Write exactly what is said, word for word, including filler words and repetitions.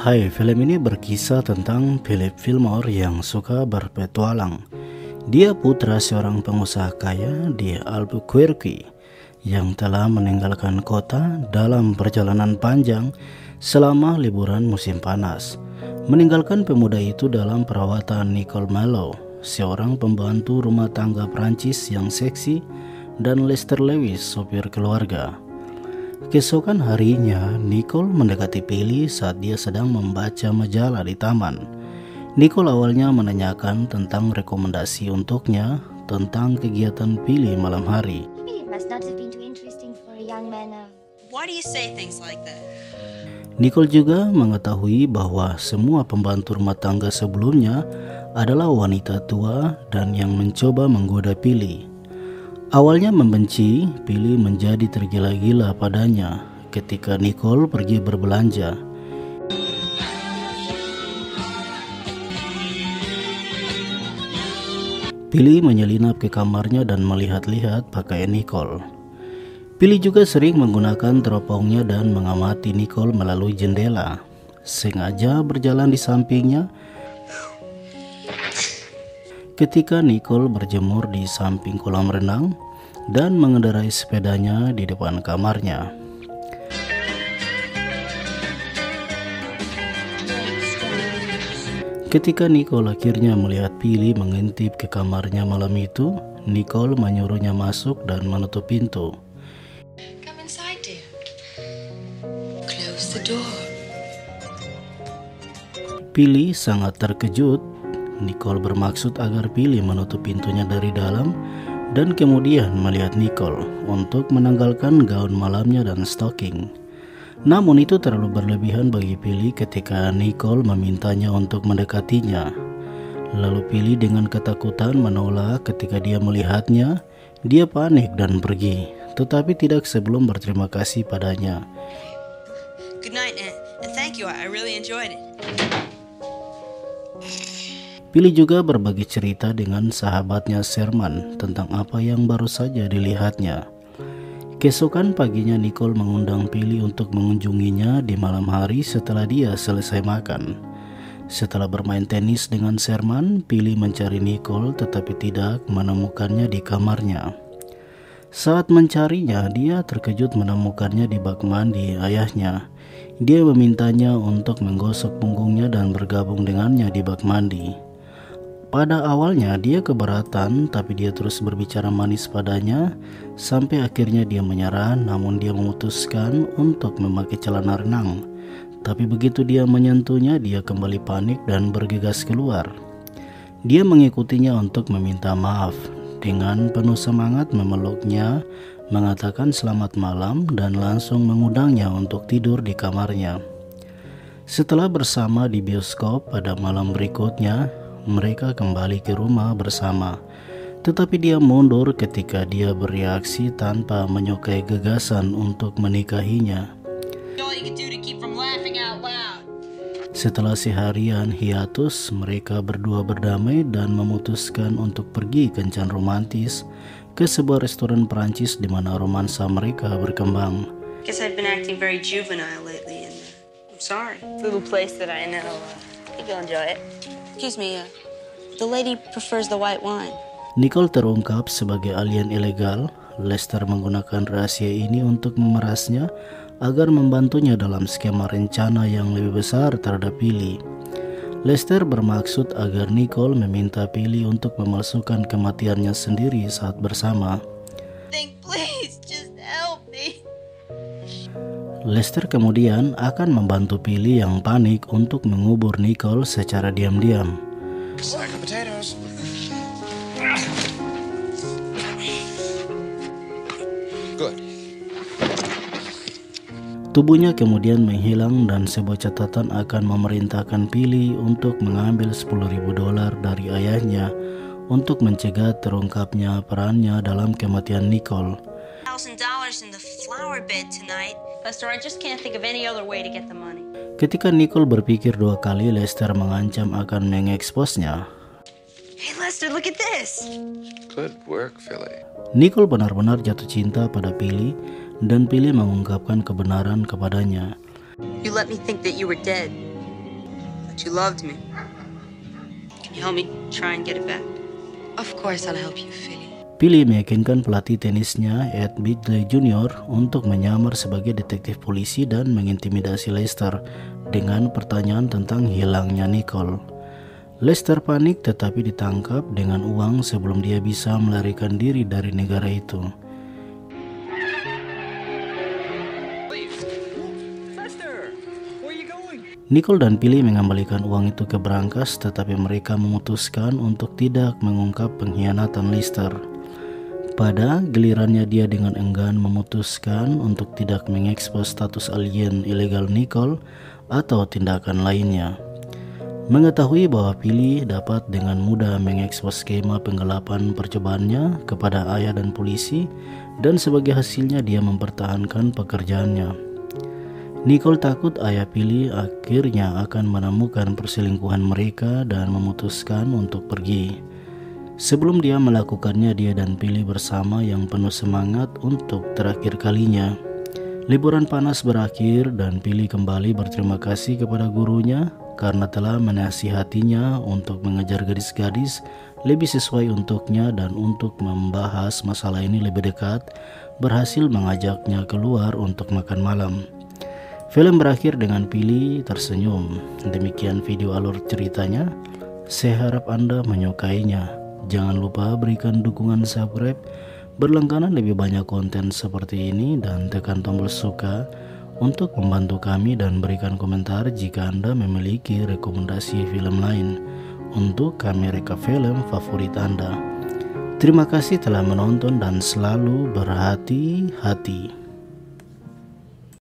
Hai, film ini berkisah tentang Philip Fillmore yang suka berpetualang. Dia putra seorang pengusaha kaya di Albuquerque yang telah meninggalkan kota dalam perjalanan panjang selama liburan musim panas. Meninggalkan pemuda itu dalam perawatan Nicole Malo, seorang pembantu rumah tangga Prancis yang seksi, dan Lester Lewis, sopir keluarga. Keesokan harinya, Nicole mendekati Billy saat dia sedang membaca majalah di taman. Nicole awalnya menanyakan tentang rekomendasi untuknya tentang kegiatan Billy malam hari. Nicole juga mengetahui bahwa semua pembantu rumah tangga sebelumnya adalah wanita tua dan yang mencoba menggoda Billy. Awalnya membenci, Billy menjadi tergila-gila padanya ketika Nicole pergi berbelanja. Billy menyelinap ke kamarnya dan melihat-lihat pakaian Nicole. Billy juga sering menggunakan teropongnya dan mengamati Nicole melalui jendela, sengaja berjalan di sampingnya. Ketika Nicole berjemur di samping kolam renang dan mengendarai sepedanya di depan kamarnya. Ketika Nicole akhirnya melihat Billy mengintip ke kamarnya malam itu, Nicole menyuruhnya masuk dan menutup pintu. Come inside, dear. Close the door. Billy sangat terkejut. Nicole bermaksud agar Billy menutup pintunya dari dalam dan kemudian melihat Nicole untuk menanggalkan gaun malamnya dan stocking. Namun itu terlalu berlebihan bagi Billy ketika Nicole memintanya untuk mendekatinya. Lalu Billy dengan ketakutan menolak ketika dia melihatnya. Dia panik dan pergi, tetapi tidak sebelum berterima kasih padanya. Good night, Aunt, and thank you. I really enjoyed it. Billy juga berbagi cerita dengan sahabatnya Sherman tentang apa yang baru saja dilihatnya. Keesokan paginya Nicole mengundang Billy untuk mengunjunginya di malam hari setelah dia selesai makan. Setelah bermain tenis dengan Sherman, Billy mencari Nicole tetapi tidak menemukannya di kamarnya. Saat mencarinya, dia terkejut menemukannya di bak mandi ayahnya. Dia memintanya untuk menggosok punggungnya dan bergabung dengannya di bak mandi. Pada awalnya dia keberatan, tapi dia terus berbicara manis padanya sampai akhirnya dia menyerah. Namun dia memutuskan untuk memakai celana renang. Tapi begitu dia menyentuhnya, dia kembali panik dan bergegas keluar. Dia mengikutinya untuk meminta maaf. Dengan penuh semangat memeluknya, mengatakan selamat malam dan langsung mengundangnya untuk tidur di kamarnya. Setelah bersama di bioskop pada malam berikutnya, mereka kembali ke rumah bersama, tetapi dia mundur ketika dia bereaksi tanpa menyukai gagasan untuk menikahinya. Setelah seharian hiatus, mereka berdua berdamai dan memutuskan untuk pergi kencan romantis ke sebuah restoran Prancis di mana romansa mereka berkembang. Guess I've been acting very juvenile lately, and uh, I'm sorry. Little place that I know. Uh, I think you'll enjoy it. Excuse me, uh, the lady prefers the white wine. Nicole terungkap sebagai alien ilegal. Lester menggunakan rahasia ini untuk memerasnya agar membantunya dalam skema rencana yang lebih besar terhadap Billy. Lester bermaksud agar Nicole meminta Billy untuk memalsukan kematiannya sendiri saat bersama. Think, please, just help me. Lester kemudian akan membantu Billy yang panik untuk mengubur Nicole secara diam-diam. Sack of potatoes. Good. Tubuhnya kemudian menghilang dan sebuah catatan akan memerintahkan Billy untuk mengambil sepuluh ribu dolar dari ayahnya untuk mencegah terungkapnya perannya dalam kematian Nicole. Ketika Nicole berpikir dua kali, Lester mengancam akan mengeksposnya. Hey Lester, look at this. Good work, Philly. Nicole benar-benar jatuh cinta pada Billy dan Billy mengungkapkan kebenaran kepadanya. You let me think that you were dead. She loved me. Can you help me try and get it back? Of course I'll help you, Philly. Philly meyakinkan pelatih tenisnya Ed Bidley Junior untuk menyamar sebagai detektif polisi dan mengintimidasi Lester dengan pertanyaan tentang hilangnya Nicole. Lester panik tetapi ditangkap dengan uang sebelum dia bisa melarikan diri dari negara itu. Nicole dan Philly mengembalikan uang itu ke brankas, tetapi mereka memutuskan untuk tidak mengungkap pengkhianatan Lester. Pada gilirannya dia dengan enggan memutuskan untuk tidak mengekspos status alien ilegal Nicole atau tindakan lainnya. Mengetahui bahwa Philly dapat dengan mudah mengekspos skema penggelapan percobaannya kepada ayah dan polisi, dan sebagai hasilnya dia mempertahankan pekerjaannya. Nicole takut ayah Philly akhirnya akan menemukan perselingkuhan mereka dan memutuskan untuk pergi. Sebelum dia melakukannya, dia dan Philly bersama yang penuh semangat untuk terakhir kalinya. Liburan panas berakhir dan Philly kembali berterima kasih kepada gurunya karena telah menasihatinya untuk mengejar gadis-gadis lebih sesuai untuknya, dan untuk membahas masalah ini lebih dekat, berhasil mengajaknya keluar untuk makan malam. Film berakhir dengan Philly tersenyum. Demikian video alur ceritanya. Saya harap Anda menyukainya. Jangan lupa berikan dukungan subscribe berlangganan lebih banyak konten seperti ini, dan tekan tombol suka untuk membantu kami, dan berikan komentar jika Anda memiliki rekomendasi film lain untuk kami reka film favorit Anda. Terima kasih telah menonton dan selalu berhati-hati.